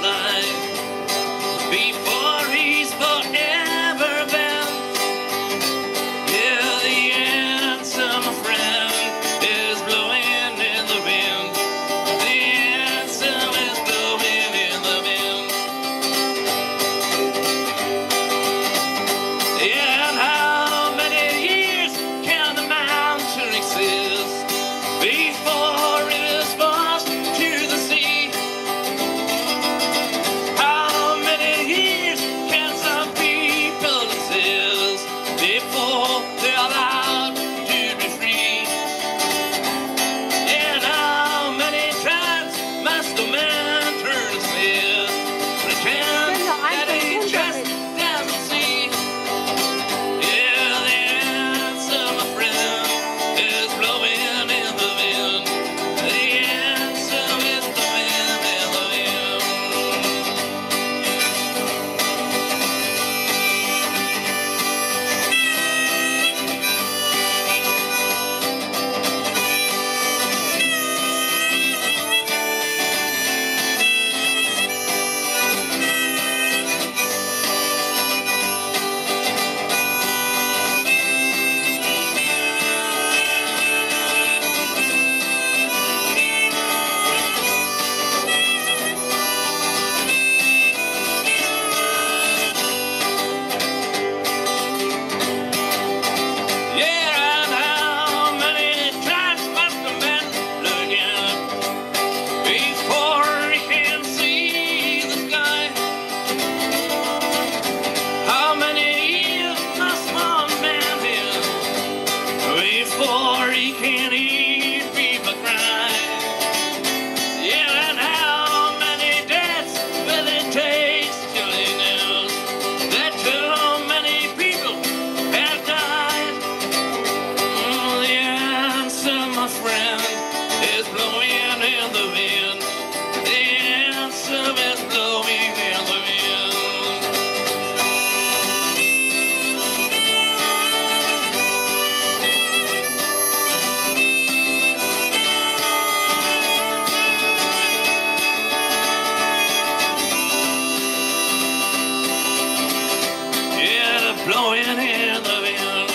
life before he's forever bent. Yeah, the answer, my friend, is blowing in the wind. The answer is blowing in the wind. Yeah, and how many years can the mountain exist before it is forced to the sea? How many years can some people exist before they're allowed to be free? And how many times must a man turn his head, pretend that he just doesn't see? Yeah, the answer, my friend, is blowing in the wind. The answer is blowing in the wind. Yeah, and how many times must a man look out before he can see the sky? How many years must one man live before he can hear people cry? Yeah, and how many deaths will it take till he knows that too many people have died? The answer, my friend, is blowing in the wind. The answer is blowing in the wind. Yeah, blowing in the wind.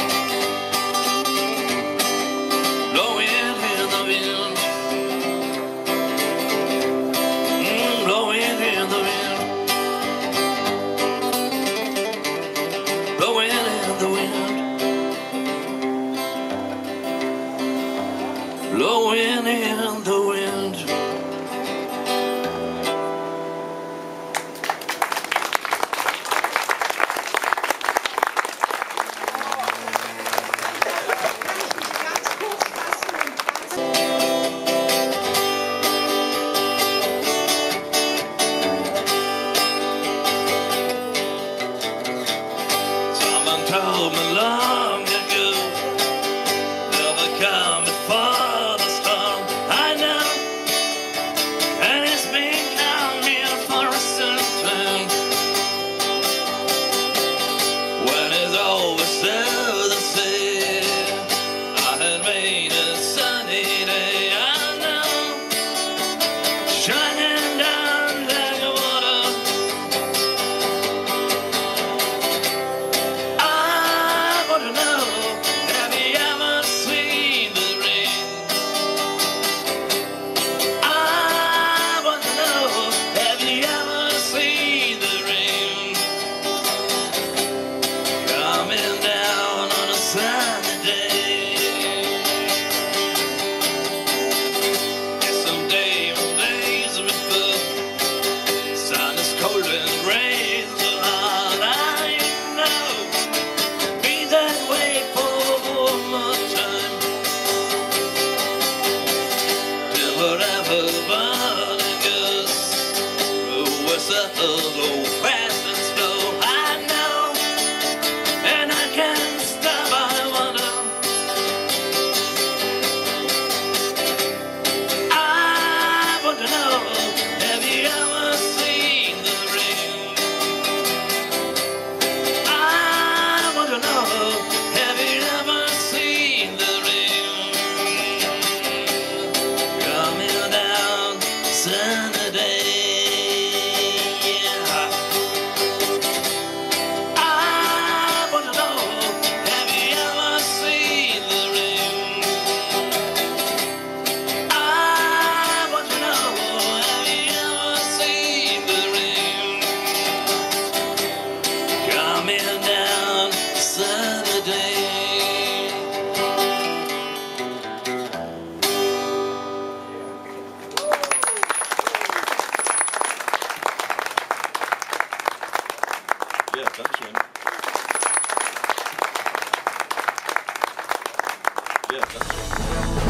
Blowing in the wind. Blowing in the wind. Blowing in the wind. Blowing in the wind. Someone told me long ago, never come before the storm. I know, and it's been coming for a certain. When it's over, so to say, I had made a sunny day. I know, shining down like water. I want to know, have you ever seen the rain? I want to know, have you ever seen the rain? Coming down on a sunny day. Some days before, sun is cold and rain so hard. I know, be that way for more time. Till wherever but it goes, what's up, go fast and slow. I know, and I can't stop. I wonder, I want to know, have you ever seen the rain? I want to know, have you ever seen the rain? Coming down Sunday. Ja, danke schön. Ja, danke schön.